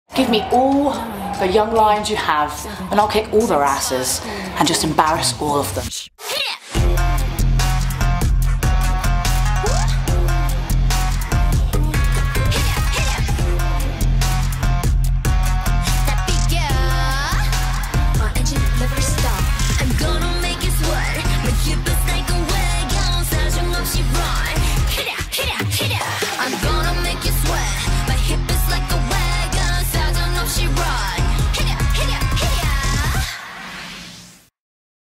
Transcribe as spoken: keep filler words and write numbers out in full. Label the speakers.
Speaker 1: Give me all the young lions you have and I'll kick all their asses and just embarrass all of them.